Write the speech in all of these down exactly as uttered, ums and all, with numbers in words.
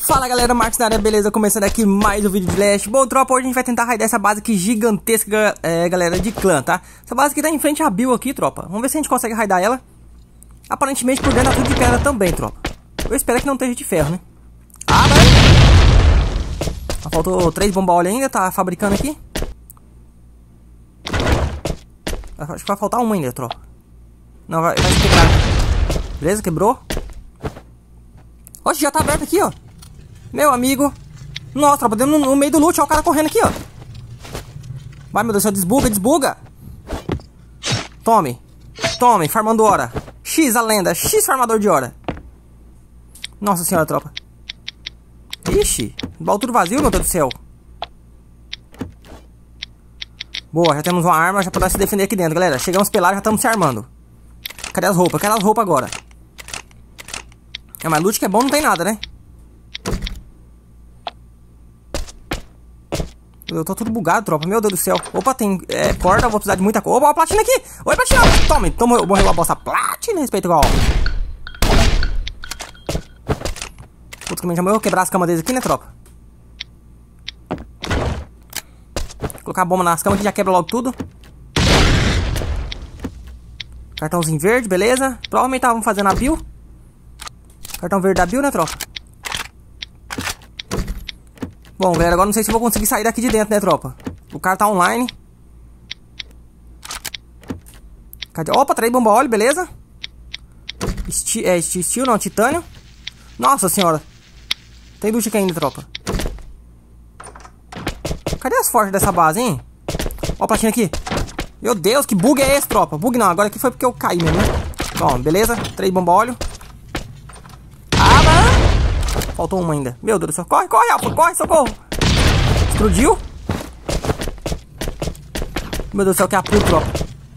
Fala galera, Marcos na área, beleza? Começando aqui mais um vídeo de Last. Bom, tropa, hoje a gente vai tentar raidar essa base aqui gigantesca, é, galera, de clã, tá? Essa base aqui tá em frente à Bill aqui, tropa. Vamos ver se a gente consegue raidar ela. Aparentemente por dentro tá tudo de pedra também, tropa. Eu espero que não esteja de ferro, né? Ah, vai! Faltou três bomba-óleo ainda, tá fabricando aqui. Acho que vai faltar uma ainda, tropa. Não, vai, vai se quebrar. Beleza, quebrou. Oxe, já tá aberto aqui, ó. Meu amigo. Nossa, tropa, dentro no, no meio do loot, ó, o cara correndo aqui, ó. Vai, meu Deus do céu, desbuga, desbuga. Tome. Tome, farmando hora. X a lenda, X farmador de hora. Nossa senhora, tropa. Ixi, baú tudo vazio, meu Deus do céu. Boa, já temos uma arma, já podemos se defender aqui dentro, galera. Chegamos pelados, já estamos se armando. Cadê as roupas? Cadê as roupas agora? É, mas loot que é bom não tem nada, né? Eu tô tudo bugado, tropa. Meu Deus do céu. Opa, tem é, corda, eu vou precisar de muita coisa. Opa, a platina aqui. Oi, platina. Tome, toma, morreu a bosta. Platina, respeito igual. Putz, que já morreu. Vou quebrar as camas deles aqui, né, tropa? Vou colocar a bomba nas camas que já quebra logo tudo. Cartãozinho verde, beleza. Provavelmente estavam fazendo a build. Cartão verde da build, né, tropa? Bom, galera, agora não sei se eu vou conseguir sair daqui de dentro, né, tropa? O cara tá online. Cadê? Opa, três bomba óleo, beleza. Esti é, steel, não, titânio. Nossa senhora. Tem ducha aqui ainda, tropa. Cadê as forjas dessa base, hein? Ó a platina aqui. Meu Deus, que bug é esse, tropa? Bug não, agora aqui foi porque eu caí mesmo, né? Bom, beleza. Três bomba óleo. Ah, mano. Faltou uma ainda. Meu Deus do céu. Corre, corre, Alfa. Corre, socorro. Explodiu. Meu Deus do céu, que apuro, tropa.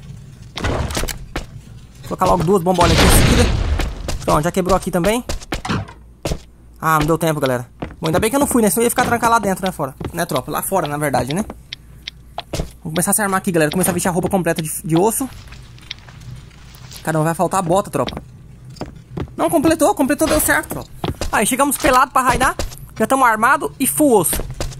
Vou colocar logo duas bombas aqui em seguida. Pronto, já quebrou aqui também. Ah, não deu tempo, galera. Bom, ainda bem que eu não fui, né? Senão eu ia ficar trancado lá dentro, né, fora? Né, tropa? Lá fora, na verdade, né? Vamos começar a se armar aqui, galera. Começar a vestir a roupa completa de, de osso. Caramba, vai faltar a bota, tropa. Não, completou. Completou, deu certo, tropa. Aí, chegamos pelado pra raidar. Já estamos armados e full osso.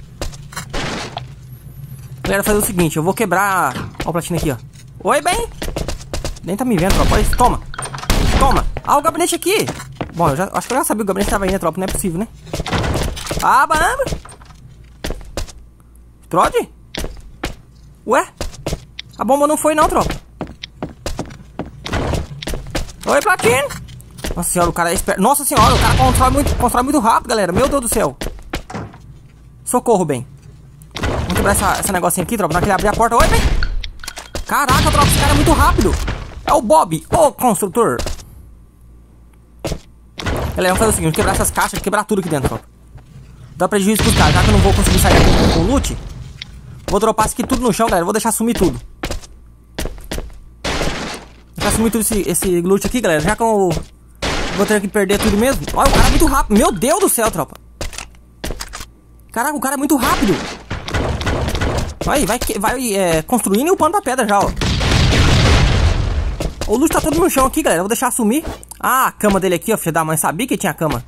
Galera, fazer o seguinte. Eu vou quebrar... Ó a platina aqui, ó. Oi, bem. Nem tá me vendo, tropa. Olha isso. Toma. Toma. Ah, o gabinete aqui. Bom, eu já, acho que eu já sabia que o gabinete tava aí, né, tropa? Não é possível, né? Ah, baramba. Explode? Ué? A bomba não foi não, tropa. Oi, platina. Nossa senhora, o cara é esperto. Nossa senhora, o cara constrói muito, constrói muito rápido, galera. Meu Deus do céu. Socorro, bem. Vamos quebrar essa, essa negocinho aqui, tropa. Não queria abrir a porta. Oi, bem. Caraca, tropa, esse cara é muito rápido. É o Bob, o construtor. Galera, vamos fazer o seguinte. Quebrar essas caixas, quebrar tudo aqui dentro, tropa. Dá prejuízo pros caras. Já que eu não vou conseguir sair aqui com o loot, vou dropar isso aqui tudo no chão, galera. Vou deixar sumir tudo. Deixar sumir tudo esse, esse loot aqui, galera. Já que eu vou ter que perder tudo mesmo. Olha, o cara é muito rápido. Meu Deus do céu, tropa. Caraca, o cara é muito rápido. Aí, vai, vai é, construindo e upando a pedra já, ó. O loot tá todo no chão aqui, galera. Vou deixar sumir. Ah, a cama dele aqui, ó. Filho da mãe, sabia que tinha cama.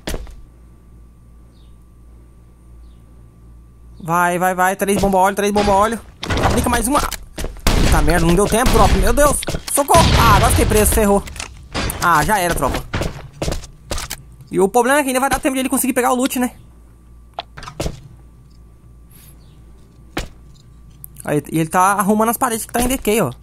Vai, vai, vai. Três bomba óleo, três bomba óleo. Aplica mais uma. Eita merda, não deu tempo, tropa. Meu Deus. Socorro. Ah, agora fiquei preso, ferrou. Ah, já era, tropa. E o problema é que ainda vai dar tempo de ele conseguir pegar o loot, né? Aí, e ele tá arrumando as paredes que tá em decay, ó.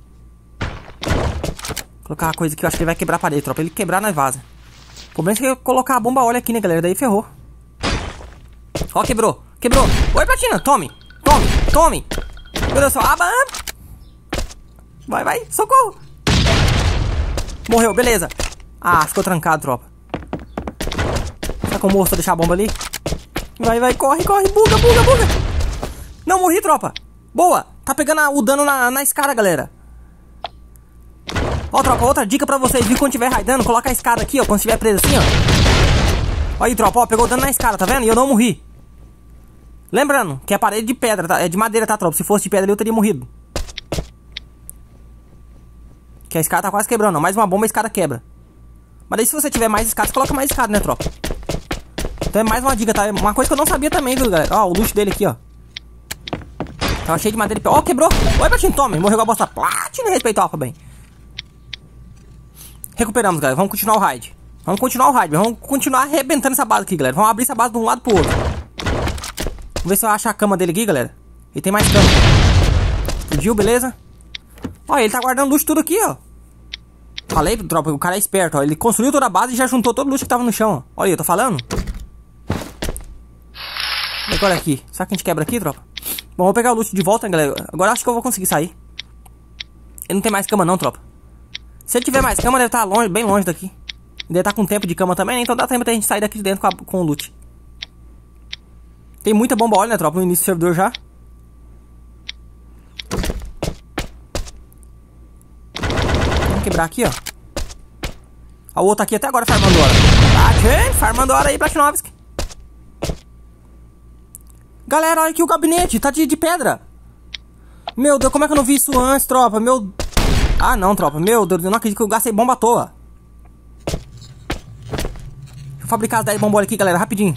Vou colocar uma coisa aqui, eu acho que ele vai quebrar a parede, tropa. Ele quebrar, nós vaza. O problema é que eu colocar a bomba óleo aqui, né, galera? Daí ferrou. Ó, quebrou. Quebrou. Oi, platina. Tome. Tome. Tome. Meu Deus do céu. Ah, vai, vai. Socorro. Morreu. Beleza. Ah, ficou trancado, tropa. Tá com o moço pra deixar a bomba ali? Vai, vai. Corre, corre. Buga, buga, buga. Não, morri, tropa. Boa. Tá pegando a, o dano na, na escada, galera. Ó, tropa. Outra dica pra vocês. Viu? Quando tiver raidando, coloca a escada aqui, ó. Quando estiver preso assim, ó. Aí, tropa. Ó, pegou o dano na escada, tá vendo? E eu não morri. Lembrando que é parede de pedra, tá? É de madeira, tá, tropa? Se fosse de pedra eu teria morrido. Que a escada tá quase quebrando, ó. Mais uma bomba a escada quebra. Mas daí se você tiver mais escadas, coloca mais escada, né, tropa? Então é mais uma dica, tá? Uma coisa que eu não sabia também, viu, galera? Ó, o loot dele aqui, ó. Tava cheio de madeira. Ó, quebrou. Oi, Platinho, tome. Morreu com a bosta. Platinho, respeitou, Alpha, bem. Recuperamos, galera. Vamos continuar o raid. Vamos continuar o raid. Vamos continuar arrebentando essa base aqui, galera. Vamos abrir essa base de um lado pro outro. Vamos ver se eu acho a cama dele aqui, galera. Ele tem mais cama. Explodiu, beleza? Ó, ele tá guardando loot tudo aqui, ó. Falei, tropa, o cara é esperto, ó. Ele construiu toda a base e já juntou todo o loot que tava no chão, ó. Olha aí, eu tô falando. E agora aqui. Será que a gente quebra aqui, tropa? Bom, vou pegar o loot de volta, hein, galera. Agora acho que eu vou conseguir sair. Ele não tem mais cama não, tropa. Se ele tiver mais cama, deve estar longe, bem longe daqui. Deve estar com tempo de cama também, né? Então dá tempo de a gente sair daqui de dentro com, a, com o loot. Tem muita bomba óleo, né, tropa? No início do servidor já. Vamos quebrar aqui, ó. Ó, o outro aqui até agora farmando hora. Tá, farmando hora aí, Platinovski. Galera, olha aqui o gabinete, tá de, de pedra. Meu Deus, como é que eu não vi isso antes, tropa? Meu... Ah, não, tropa. Meu Deus, eu não acredito que eu gastei bomba à toa. Deixa eu fabricar as dez bombas aqui, galera, rapidinho.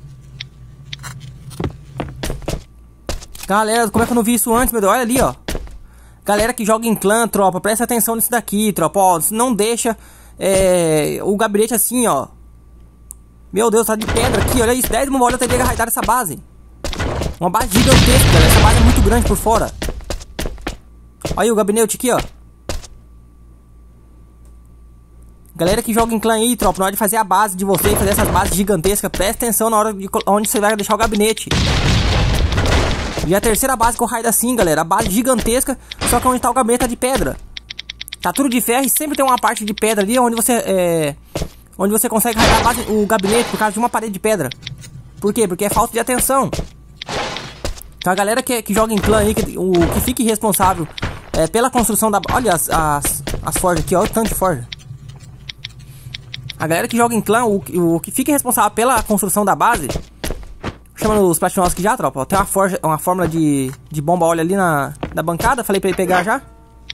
Galera, como é que eu não vi isso antes, meu Deus? Olha ali, ó. Galera que joga em clã, tropa, presta atenção nisso daqui, tropa. Ó, não deixa é, o gabinete assim, ó. Meu Deus, tá de pedra aqui, olha isso. dez bombas até chegar a raidar essa base. Uma base gigantesca, galera. Essa base é muito grande por fora. Olha aí o gabinete aqui, ó. Galera que joga em clã aí, tropa, na hora de fazer a base de vocês, fazer essas bases gigantescas, presta atenção na hora de onde você vai deixar o gabinete. E a terceira base que eu raio assim, galera, a base gigantesca, só que onde tá o gabinete tá de pedra. Tá tudo de ferro e sempre tem uma parte de pedra ali onde você é, onde você consegue raidar a base, o gabinete por causa de uma parede de pedra. Por quê? Porque é falta de atenção. Então a galera que, que joga em clã aí, que, o, que fique responsável é, pela construção da... Olha as, as, as forjas aqui, olha o tanto de forja. A galera que joga em clã, o, o que fica responsável pela construção da base, chama os Platinovski já, tropa. Ó, tem uma, forja, uma fórmula de, de bomba óleo ali na, na bancada. Falei pra ele pegar já.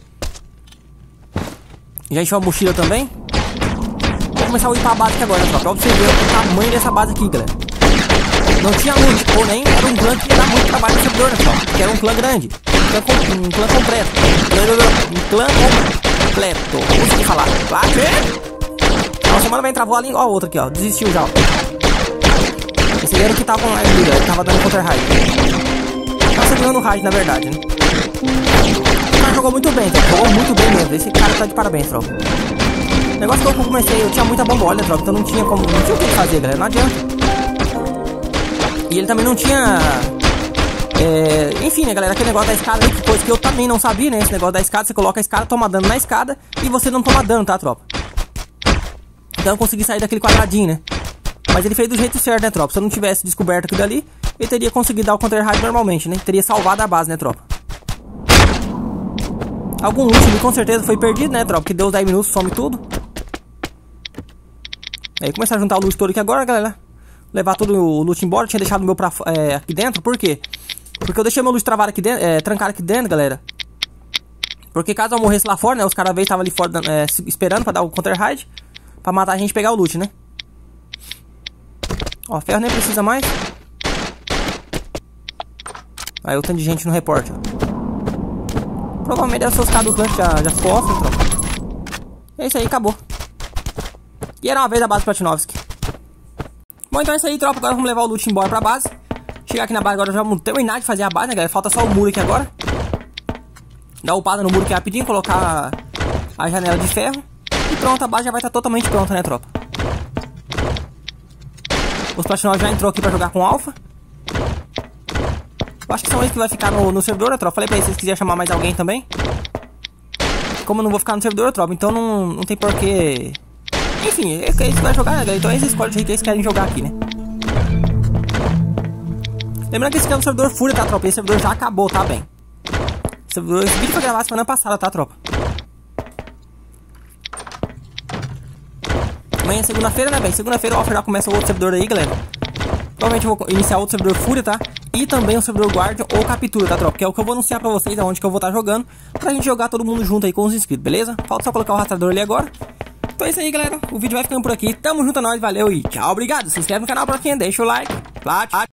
Já encheu a mochila também. Vou começar a upar a base aqui agora, tropa. Pra você ver o tamanho dessa base aqui, galera. Não tinha loot, ou nem era um clã que ia dar muito trabalho no servidor, né, tropa? Porque era um clã grande. Um clã, com, um clã completo. Um clã completo. Não consegui falar. Claro. Nossa, semana vem travou a língua. Ó, o outro aqui, ó. Desistiu já, ó. Esse aí era o que tava online, galera. Ele tava dando counter raid. Tava segurando o raid, na verdade, né? O cara jogou muito bem, tá? Jogou muito bem mesmo. Esse cara tá de parabéns, tropa. O negócio que eu comecei, eu tinha muita bomba óleo, tropa. Então não tinha como. Não tinha o que fazer, galera. Não adianta. E ele também não tinha. É, enfim, né, galera? Aquele negócio da escada aí, que coisa que eu também não sabia, né? Esse negócio da escada, você coloca a escada, toma dano na escada e você não toma dano, tá, tropa? Então eu consegui sair daquele quadradinho, né? Mas ele fez do jeito certo, né, tropa? Se eu não tivesse descoberto aquilo ali, ele teria conseguido dar o counter raid normalmente, né? Teria salvado a base, né, tropa? Algum loot ali com certeza foi perdido, né, tropa? Que deu os dez minutos, some tudo. Aí começar a juntar o loot todo aqui agora, galera. Levar todo o loot embora. Eu tinha deixado o meu pra, é, aqui dentro. Por quê? Porque eu deixei meu loot travado aqui dentro, é, trancado aqui dentro, galera. Porque caso eu morresse lá fora, né? Os caras estavam ali fora é, esperando pra dar o counter raid. Pra matar a gente e pegar o loot, né? Ó, ferro nem precisa mais. Aí o tanto de gente no reporte, ó. Provavelmente deve ser os caras do clã que já, já ficou off, tropa. É isso aí, acabou. E era uma vez a base Platinovski. Bom, então é isso aí, tropa. Agora vamos levar o loot embora pra base. Chegar aqui na base agora, já vamos terminar de fazer a base, né, galera? Falta só o muro aqui agora. Dar upada no muro aqui rapidinho, colocar a janela de ferro. E pronto, a base já vai estar totalmente pronta, né, tropa? Os Platinovski já entrou aqui pra jogar com Alpha. Eu acho que são eles que vai ficar no, no servidor, né, tropa? Falei pra eles se quiserem chamar mais alguém também. Como eu não vou ficar no servidor, tropa, então não, não tem porquê. Enfim, é que eles vão jogar, né, galera? Então eles escolhem o jeito que eles querem jogar aqui, né? Lembrando que esse aqui é um servidor Fúria, tá, tropa? Esse servidor já acabou, tá, bem? Esse, servidor, esse vídeo foi gravado semana passada, tá, tropa? Amanhã é segunda-feira, né, bem? Segunda-feira o Alpha já começa o outro servidor aí, galera. Provavelmente eu vou iniciar outro servidor Fúria, tá? E também o servidor Guardian ou Captura, tá, tropa? Que é o que eu vou anunciar pra vocês aonde que eu vou estar jogando. Pra gente jogar todo mundo junto aí com os inscritos, beleza? Falta só colocar o rastreador ali agora. Então é isso aí, galera. O vídeo vai ficando por aqui. Tamo junto a nós, valeu e tchau, obrigado. Se inscreve no canal, Platinha, deixa o like. Plat